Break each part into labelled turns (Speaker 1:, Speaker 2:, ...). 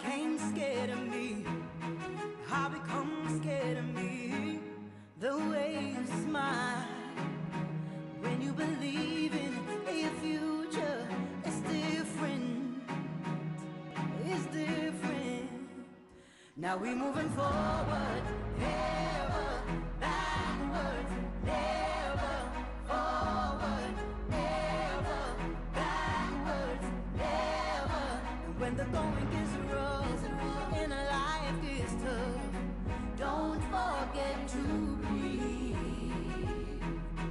Speaker 1: became scared of me. I become scared of me. The way you smile when you believe in a future is different. It's different. Now we're moving forward, ever backwards, never forward, ever backwards, never. And when the going gets rough and life gets tough, don't forget to breathe.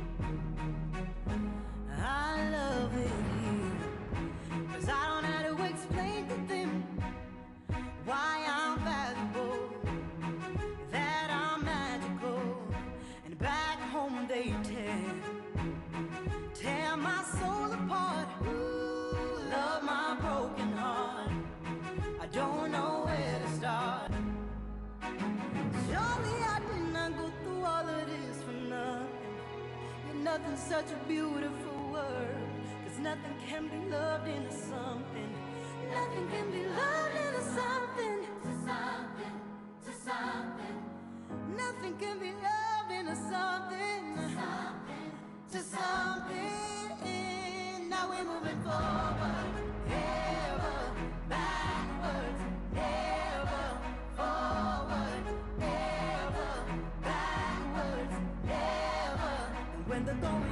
Speaker 1: I love it here, 'cause I don't have to explain to them why I'm valuable, that I'm magical. And back home they tear my soul apart. Ooh, love my broken heart. I don't know where to start. Surely I did not go through all of this for nothing. Yet nothing's such a beautiful word, 'cause nothing can be loved into something. Nothing can be loved into something. To something, to something. Nothing can be loved into something. To something, to something. Now we're moving forward, ever backwards, never forward, ever backwards, never. And when the going